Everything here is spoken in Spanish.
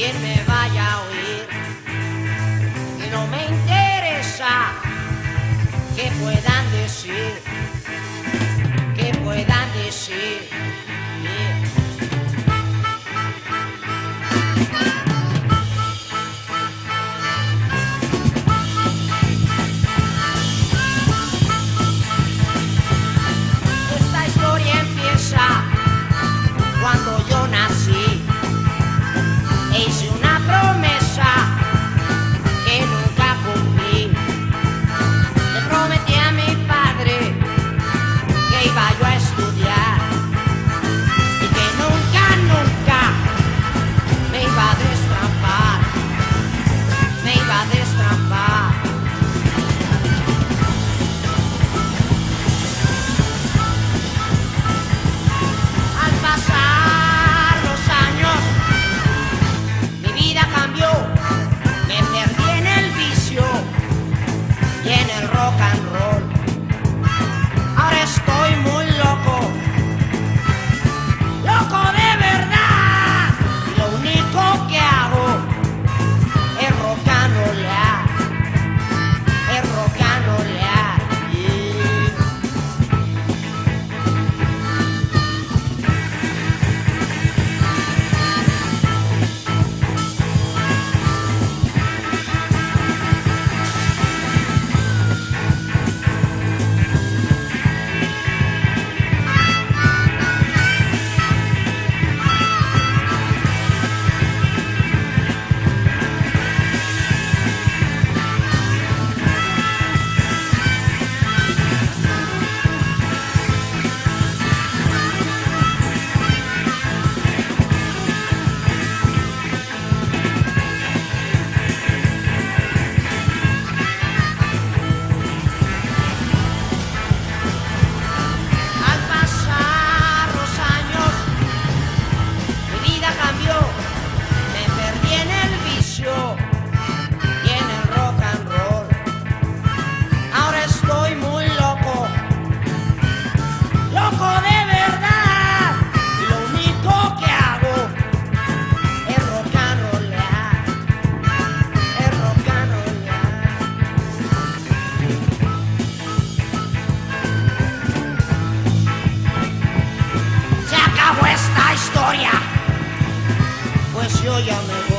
quien me vaya a oír. Y no me interesa que puedan decir, que puedan decir. Esta historia empieza cuando yo nací e hice una promesa que nunca cumplí. Le prometí a mi padre que iba yo a estudiar y que nunca, nunca me iba a destrampar, me iba a destrampar. Al pasar los años, mi vida cambió, me perdí en el vicio y en el rock and roll. Ahora estoy muy loco, loco de verdad. Y lo único que hago es rock and rollar, es rock and rollar. Al pasar los años, mi vida cambió, me perdí en el vicio y en el rock and roll. Ahora estoy muy loco, loco de verdad. Y lo único que hago es rock and rollar, es rock and rollar. Se acabó esta historia, pues yo ya me voy.